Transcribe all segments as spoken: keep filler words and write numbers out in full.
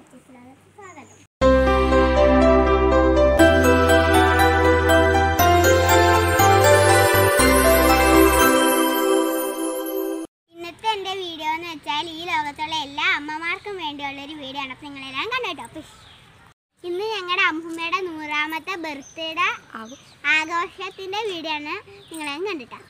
സ്വാഗതം. ഇന്നത്തെ എൻ്റെ വീഡിയോ എന്ന് വെച്ചാൽ ഈ ലോകത്തുള്ള എല്ലാ അമ്മമാർക്കും വേണ്ടിയുള്ളൊരു വീഡിയോ ആണ്. അപ്പം നിങ്ങളെല്ലാം കണ്ടോ. ഇന്ന് ഞങ്ങളുടെ അമ്മൂമ്മയുടെ നൂറാമത്തെ ബർത്ത്ഡേ ആഘോഷത്തിൻ്റെ വീഡിയോ ആണ്. നിങ്ങളെല്ലാം കണ്ടിട്ടാ.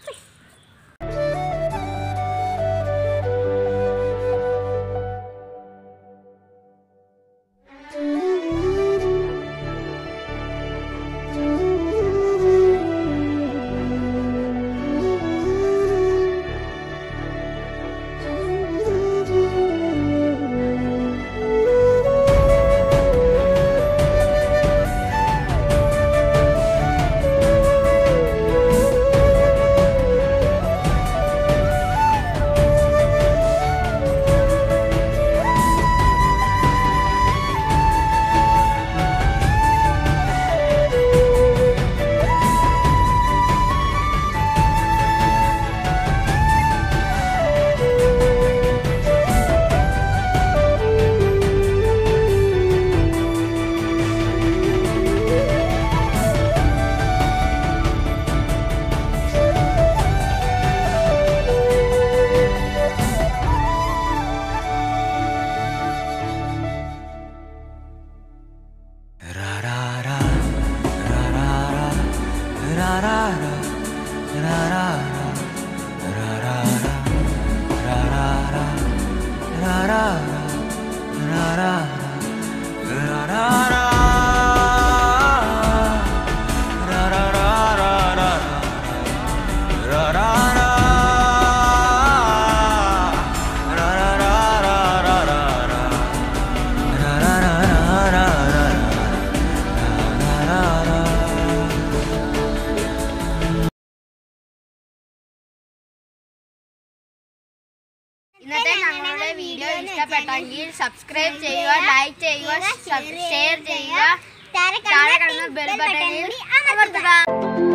ഇന്നത്തെ ഞങ്ങളുടെ വീഡിയോ ഇഷ്ടപ്പെട്ടെങ്കിൽ സബ്സ്ക്രൈബ് ചെയ്യുക, ലൈക്ക് ചെയ്യുക, ഷെയർ ചെയ്യുക, താഴെ കാണുന്ന ബെൽ ബട്ടണിൽ അമർത്തുക.